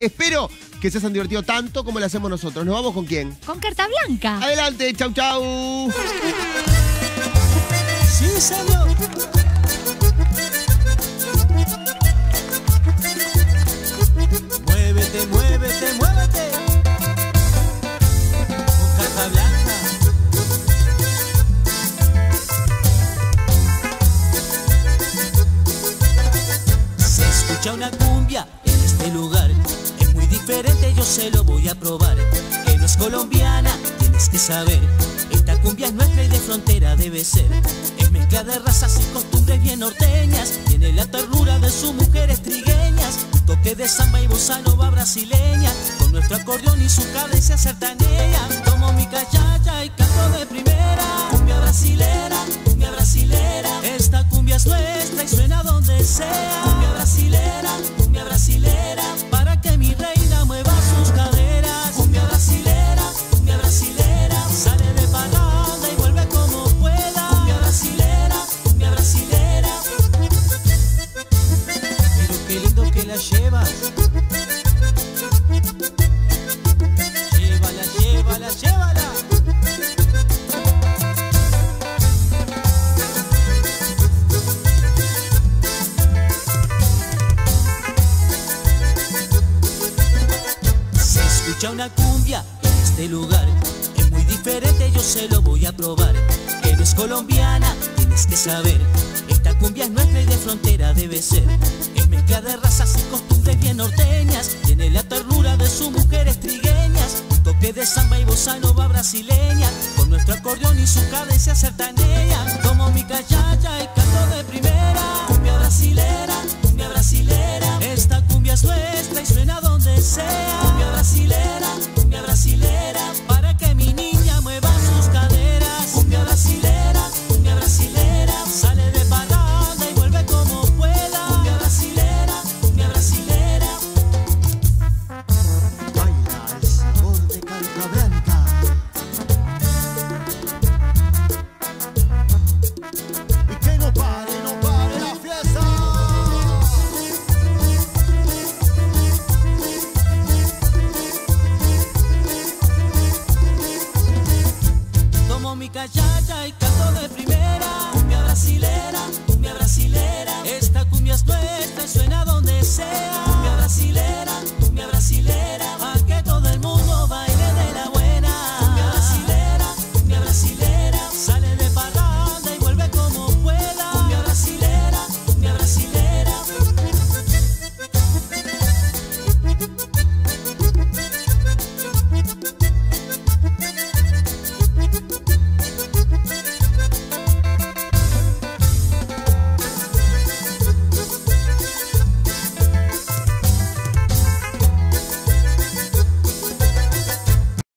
Espero que se hayan divertido tanto como lo hacemos nosotros. ¿Nos vamos con quién? Con Carta Blanca. Adelante, chau, chau. Sí, señor. Muévete, muévete, muévete. Con Carta Blanca. Se escucha una cumbia en este lugar. Es muy diferente, yo se lo voy a probar. Que no es colombiana, tienes que saber. Esta cumbia es nuestra y de frontera debe ser. Es mezcla de razas y costumbres bien norteñas. Tiene la ternura de sus mujeres trigueñas. Un toque de samba y bossa nova brasileña. Con nuestro acordeón y su cadencia sertaneja. Tomo mi cachacha y canto de primera. Cumbia brasilera, cumbia brasilera. Esta cumbia es nuestra y suena donde sea. Cumbia brasilera, cumbia brasilera. Para que mi reina mueva sus caderas. Cumbia brasilera, cumbia brasilera. Sale de parada y vuelve como pueda. Cumbia brasilera, cumbia brasilera. Pero qué lindo que la llevas. Llévala, llévala, llévala. Se escucha una cumbia en este lugar. Es muy diferente, yo se lo voy a probar. Que no es colombiana, tienes que saber. Esta cumbia es nuestra y de frontera debe ser. Es mezcla de razas y costumbres bien norteñas. Tiene la ternura de sus mujeres trigueñas. Un toque de samba y bossa nova brasileña. Con nuestro acordeón y su cadencia sertaneja. Tomo mi cachacha y canto de primera. Cumbia brasilera, cumbia brasilera. Esta cumbia es nuestra y suena donde sea.